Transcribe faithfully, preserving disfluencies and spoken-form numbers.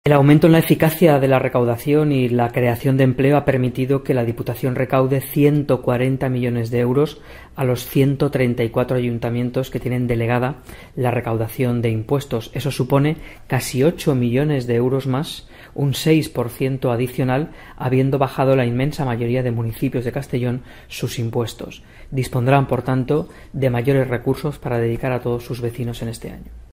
El aumento en la eficacia de la recaudación y la creación de empleo ha permitido que la Diputación recaude ciento cuarenta millones de euros a los ciento treinta y cuatro ayuntamientos que tienen delegada la recaudación de impuestos. Eso supone casi ocho millones de euros más, un seis por ciento adicional, habiendo bajado la inmensa mayoría de municipios de Castellón sus impuestos. Dispondrán, por tanto, de mayores recursos para dedicar a todos sus vecinos en este año.